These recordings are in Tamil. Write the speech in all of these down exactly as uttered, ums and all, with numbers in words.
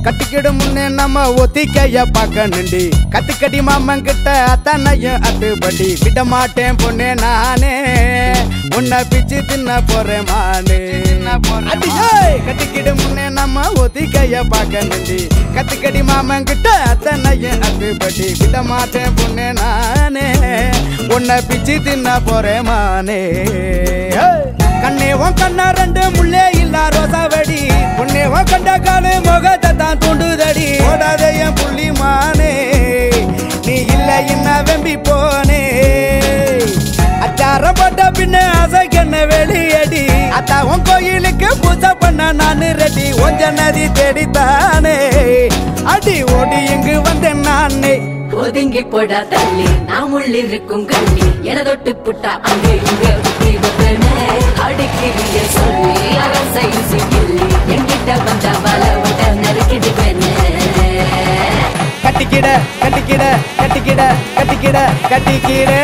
கட்டிக்கிடு முன்னே நம்ம ஒத்திக்கைய பார்க்க நின்றி கத்துக்கடி மாமன் கிட்ட அத்தனையும் அத்துப்படி விட மாட்டேன் பொண்ணே நானே உன்னை பிச்சு தின்ன போறேன் மானே கட்டிக்கிடு முன்னே நம்ம ஒத்திக்கைய பார்க்க நின்றி கத்துக்கடி மாமன் கிட்ட அத்தனையும் அத்துப்படி விட மாட்டேன் பொண்ணே நானே உன்னை பிச்சு தின்ன போறேன் மானே கண்ணேவன் கண்ணா ரெண்டு முள்ளே இல்ல ரோசாவடி பொன்னேவன் கண்ட காலு முகத்தை தான் தூண்டுதடி ஓடாத என் புள்ளி மானே நீ இல்ல என்ன வெம்பி போனே அச்சாரம் போட்ட பின்ன அசைக்கண்ண வெளியடி அத்தாவும் கோயிலுக்கு பூஜை பண்ண நானு ரெடி ஒஞ்ச நதி தேடித்தானே அடி ஓடி இங்கு வந்தேன் நானே ஒதுங்கி போடா தள்ளி நாம் உள்ளிருக்கும் கண்ணி என தொட்டு புட்டா அங்கே இங்க அடிக்கிறிய சொல்லி அரசை சிக்கில்லி என்கிட்ட வந்த வல விட நறுக்கிடு பெண்ணே கட்டிக்கிட கட்டிக்கிட கட்டிக்கிட கட்டிக்கிட கட்டிக்கிட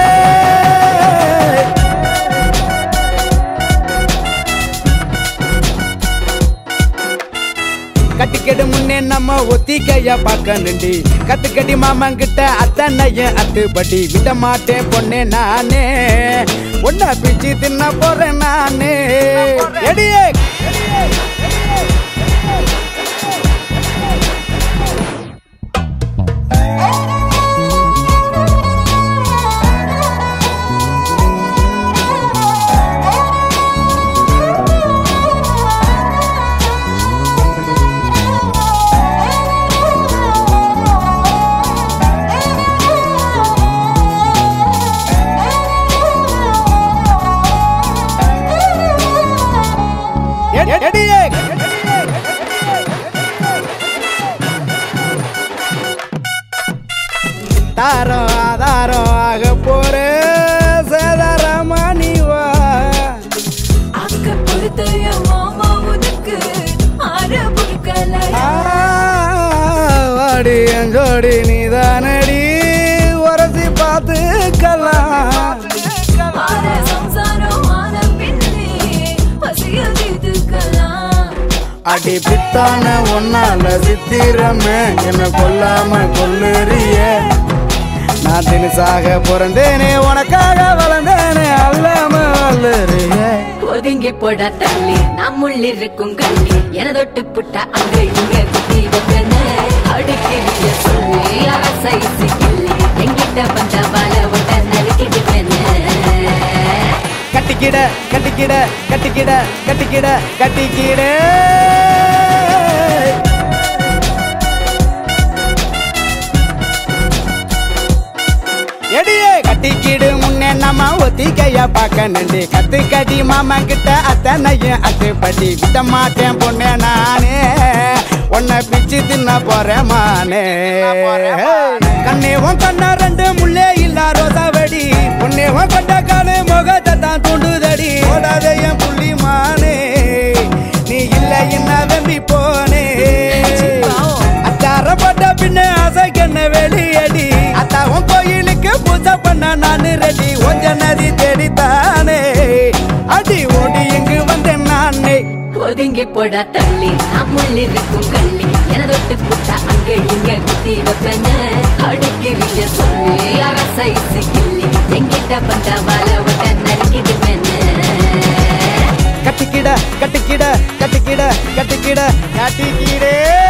கட்டிக்கிடு முன்னே நம்ம ஒத்திக்கைய பார்க்க நின்றி கத்துக்கடி மாமன் கிட்ட அத்தனையும் அத்துப்படி விட மாட்டேன் பொண்ணே நானே உன்னை பிச்சு தின்ன போறேன் நானே எடியே தாரோ ஆதாரோ ஆக போற சேதாரமானிவா அக்க பொறுத்தைய மாமா உனக்கு ஆரபுக்கலையா வாடி அஞ்சோடி நீதானடி உரசி பார்த்துக்கலாம் சம்சாரமான பின்னே பசியில் தீர்த்துக்கலாம் அடி பித்தான ஒன்னால சித்திரமே என்ன கொல்லாம கொல்லுறிய நான் தினசாக பிறந்தேனே உனக்காக வளர்ந்தேனே அல்லாம வளருறிய ஒதுங்கி போட தள்ளி நாம் உள்ளிருக்கும் கண்ணி என தொட்டு புட்டா அங்க இங்க குத்தி வைப்பேன்னு அடிக்கிறிய சொல்லி அரசை சிக்கில்லி என்கிட்ட வந்த வல விட நறுக்கிடு பெண்ணே கட்டிக்கிட கட்டிக்கிட கட்டிக்கிட கட்டிக்கிட கட்டிக்கிட எடியே கட்டிக்கிடு முன்னே நம்ம ஒத்திக்கைய பார்க்க நின்று கத்துக்கடி மாமா கிட்ட அத்தனையும் அத்துப்படி விட மாட்டேன் பொண்ணே நானே உன்னை பிச்சு தின்ன போறேன் மானே கண்ணேவன் கண்ணா ரெண்டு முள்ளே இல்ல ரோசாவடி பொன்னேவன் கண்ட காலு முகத்தை தான் தூண்டுதடி ஓடாத என் புள்ளி மானே நீ இல்ல என்ன வெம்பி போனே அச்சாரம் போட்ட பின்ன அசைக்கண்ண வெளியடி அத்தாவும் கோயிலுக்கு பூஜை பண்ண நானு ரெடி ஒஞ்ச நதி தேடித்தானே அடி ஓடி இங்கு வந்தேன் நானே ஒதுங்கி போடா தள்ளி நாம் உள்ளிருக்கும் கள்ளி என தொட்டு புட்டா அங்க இங்க குத்தி வைப்பேன்னு அடிக்கிறிய சொல்லி அரசை சிக்கில்லி என்கிட்ட வந்த வல விட நறுக்கிடு பெண்ணே கட்டிக்கிட கட்டிக்கிட கட்டிக்கிட கட்டிக்கிட கட்டிக்கிடே